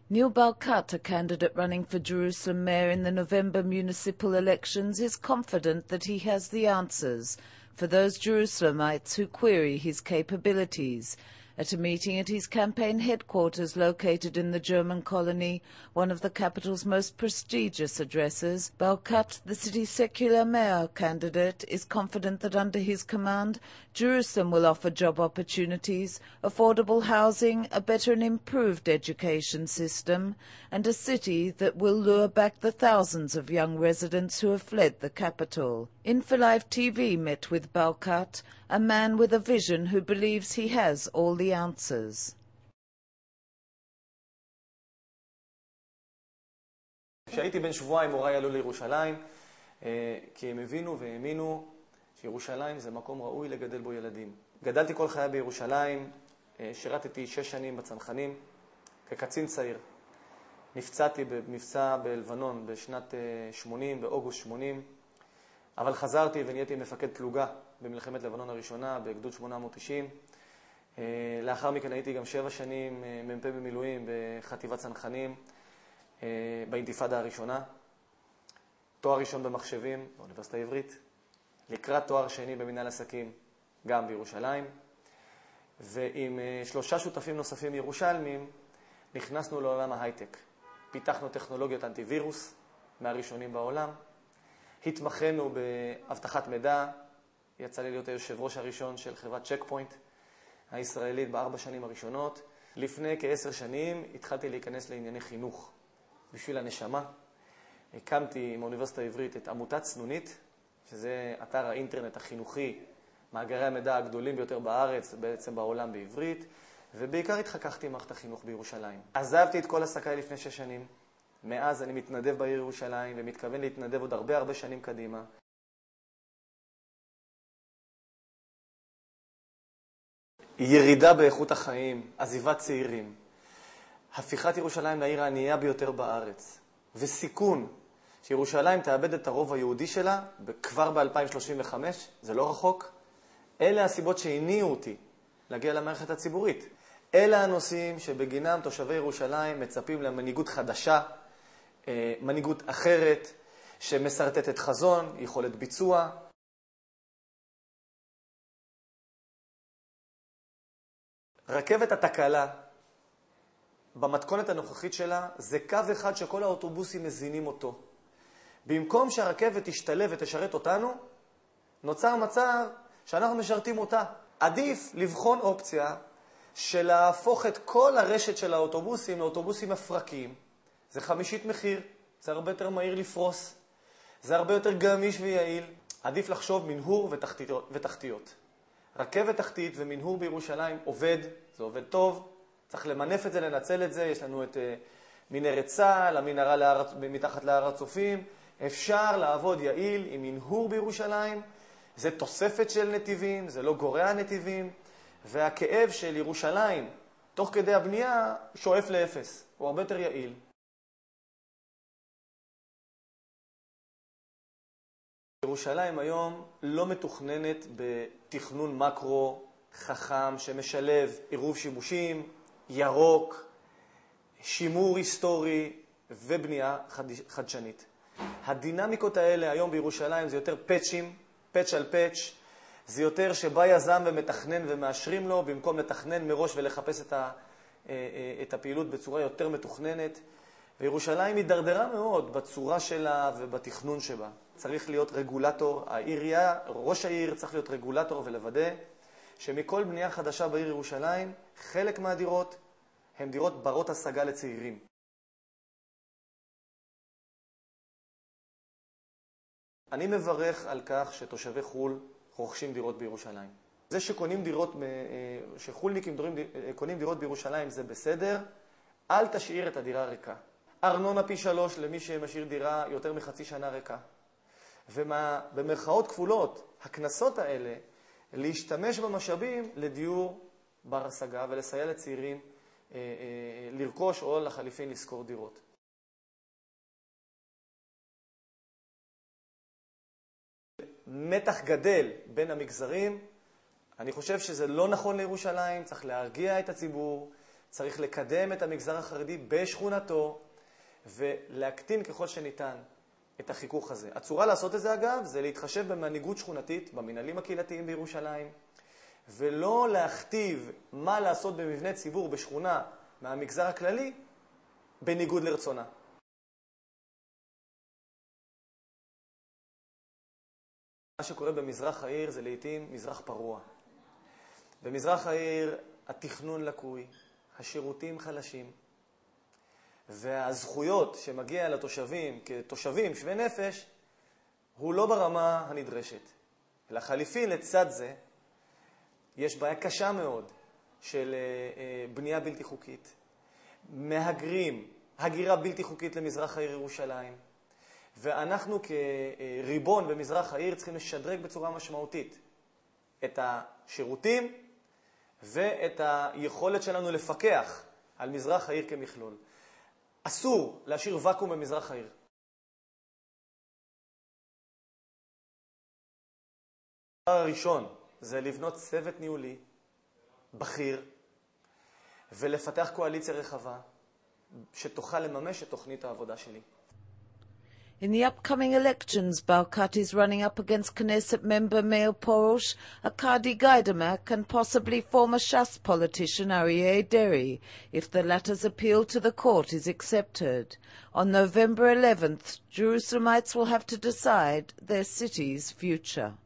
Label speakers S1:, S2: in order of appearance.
S1: Neil Barkat, a candidate running for Jerusalem mayor in the November municipal elections, is confident that he has the answers for those Jerusalemites who query his capabilities. At a meeting at his campaign headquarters located in the German colony, one of the capital's most prestigious addresses, Barkat, the city's secular mayor candidate, is confident that under his command, Jerusalem will offer job opportunities, affordable housing, a better and improved education system, and a city that will lure back the thousands of young residents who have fled the capital. InfoLive TV met with Barkat, a man with a vision who believes he has all the answers.
S2: כשהייתי בן שבועיים הוריי עלו לירושלים, כי הם הבינו והאמינו שירושלים זה מקום ראוי לגדל בו ילדים. גדלתי כל חיי בירושלים, שירתתי 6 שנים בצנחנים כקצין צעיר. נפצעתי במבצע בלבנון בשנת 80, באוגוסט 80, אבל חזרתי ונהייתי מפקד פלוגה במלחמת לבנון הראשונה, בגדוד 890. לאחר מכן הייתי גם 7 שנים מ"פ במילואים בחטיבת צנחנים באינתיפאדה הראשונה. תואר ראשון במחשבים באוניברסיטה העברית. לקראת תואר שני במנהל עסקים גם בירושלים. ועם 3 שותפים נוספים ירושלמים נכנסנו לעולם ההייטק. פיתחנו טכנולוגיות אנטיווירוס מהראשונים בעולם. התמחנו באבטחת מידע. יצא לי להיות היושב ראש הראשון של חברת צ'ק פוינט הישראלית ב4 שנים הראשונות. לפני כ10 שנים התחלתי להיכנס לענייני חינוך בשביל הנשמה. הקמתי עם האוניברסיטה העברית את עמותת סנונית, שזה אתר האינטרנט החינוכי, מאגרי המידע הגדולים ביותר בארץ, בעצם בעולם בעברית, ובעיקר התחככתי עם מערכת החינוך בירושלים. עזבתי את כל עסקיי לפני 6 שנים. מאז אני מתנדב בעיר ירושלים ומתכוון להתנדב עוד הרבה שנים קדימה. ירידה באיכות החיים, עזיבת צעירים, הפיכת ירושלים לעיר הענייה ביותר בארץ, וסיכון שירושלים תאבד את הרוב היהודי שלה כבר ב-2035, זה לא רחוק. אלה הסיבות שהניעו אותי להגיע למערכת הציבורית. אלה הנושאים שבגינם תושבי ירושלים מצפים למנהיגות חדשה, מנהיגות אחרת, שמסרטטת חזון, יכולת ביצוע. רכבת התקלה, במתכונת הנוכחית שלה, זה קו אחד שכל האוטובוסים מזינים אותו. במקום שהרכבת תשתלב ותשרת אותנו, נוצר מצב שאנחנו משרתים אותה. עדיף לבחון אופציה של להפוך את כל הרשת של האוטובוסים לאוטובוסים מפרקים. זה 50 מחיר, זה הרבה יותר מהיר לפרוס, זה הרבה יותר גמיש ויעיל. עדיף לחשוב מנהור ותחתיות. רכבת תחתית ומנהור בירושלים עובד, זה עובד טוב, צריך למנף את זה, לנצל את זה. יש לנו את מנהרת צה"ל, המנהרה מתחת להר הצופים. אפשר לעבוד יעיל עם מנהור בירושלים. זה תוספת של נתיבים, זה לא גורע נתיבים, והכאב של ירושלים תוך כדי הבנייה שואף לאפס, הוא הרבה יותר יעיל. ירושלים היום לא מתוכננת בתכנון מקרו חכם שמשלב עירוב שימושים, ירוק, שימור היסטורי ובנייה חדשנית. הדינמיקות האלה היום בירושלים זה יותר פאצ'ים, פאצ' על פאצ', זה יותר שבא יזם ומתכנן ומאשרים לו, במקום לתכנן מראש ולחפש את הפעילות בצורה יותר מתוכננת. וירושלים הידרדרה מאוד בצורה שלה ובתכנון שבה. צריך להיות רגולטור, העירייה, ראש העיר צריך להיות רגולטור ולוודא שמכל בנייה חדשה בעיר ירושלים, חלק מהדירות הן דירות ברות השגה לצעירים. אני מברך על כך שתושבי חול רוכשים דירות בירושלים. זה שחולניקים קונים דירות בירושלים זה בסדר, אל תשאיר את הדירה ריקה. ארנונה פי 3 למי שמשאיר דירה יותר מחצי שנה ריקה. ובמרכאות כפולות, הכנסות האלה, להשתמש במשאבים לדיור בר השגה ולסייע לצעירים לרכוש או לחליפין לשכור דירות. מתח גדל בין המגזרים, אני חושב שזה לא נכון לירושלים, צריך להרגיע את הציבור, צריך לקדם את המגזר החרדי בשכונתו, ולהקטין ככל שניתן את החיכוך הזה. הצורה לעשות את זה, אגב, זה להתחשב במנהיגות שכונתית, במנהלים הקהילתיים בירושלים, ולא להכתיב מה לעשות במבנה ציבור בשכונה מהמגזר הכללי, בניגוד לרצונה. מה שקורה במזרח העיר זה לעתים מזרח פרוע. במזרח העיר התכנון לקוי, השירותים חלשים, והזכויות שמגיע לתושבים כתושבים שווי נפש הוא לא ברמה הנדרשת. לחליפין לצד זה יש בעיה קשה מאוד של בנייה בלתי חוקית, מהגרים, הגירה בלתי חוקית למזרח העיר ירושלים, ואנחנו כריבון במזרח העיר צריכים לשדרג בצורה משמעותית את השירותים ואת היכולת שלנו לפקח על מזרח העיר כמכלול. אסור להשאיר וקום במזרח העיר. הדבר הראשון זה לבנות צוות ניהולי, בכיר, ולפתח קואליציה רחבה, שתוכל לממש את תוכנית העבודה שלי.
S1: In the upcoming elections, Balkat is running up against Knesset member Meir Porosh, Arkady Gaidamak, and possibly former Shas politician Aryeh Deri, if the latter's appeal to the court is accepted. On November 11th, Jerusalemites will have to decide their city's future.